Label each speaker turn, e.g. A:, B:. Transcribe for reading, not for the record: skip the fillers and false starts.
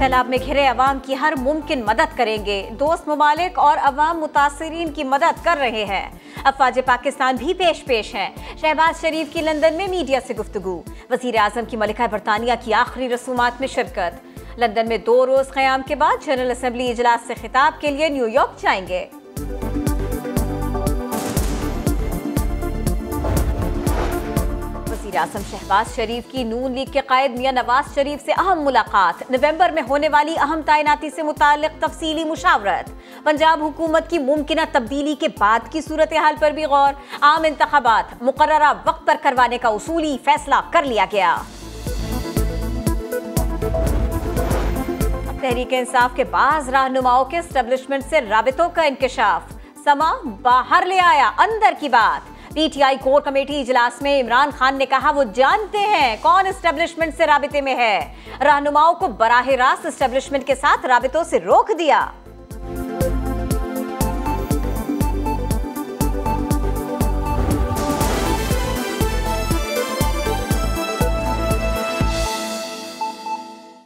A: सैलाब में घिरे अवाम की हर मुमकिन मदद करेंगे। दोस्त ममालिक और अवाम मुतासिरीन की मदद कर रहे हैं। अफवाज पाकिस्तान भी पेश हैं। शहबाज शरीफ की लंदन में मीडिया से गुफ्तगू। वज़ीर आज़म की मलिका बरतानिया की आखिरी रसूमात में शिरकत। लंदन में 2 रोज क़याम के बाद जनरल असम्बली इजलास से खिताब के लिए न्यूयॉर्क जाएंगे। वज़ीर आज़म शहबाज शरीफ की नून लीग के कायद मियां नवाज शरीफ से अहम मुलाकात। नवंबर में होने वाली अहम तैनाती से मुताल्लिक तफसीली मुशावरत। पंजाब हुकूमत की मुमकिना तब्दीली के बाद की सूरत हाल पर भी गौर। आम इंतखाबात मुकर्ररा वक्त पर करवाने का उसूली फैसला कर लिया गया। तहरीक इंसाफ के बाज़ रहनुमाओं के एस्टेब्लिशमेंट से राबितों का इंकशाफ। समा बाहर ले आया अंदर की बात। पीटीआई कोर कमेटी इजलास में इमरान खान ने कहा वो जानते हैं कौन एस्टेब्लिशमेंट से राबिते में है। रहनुमाओं को बराह रास्त एस्टेब्लिशमेंट के साथ राबितों से रोक दिया।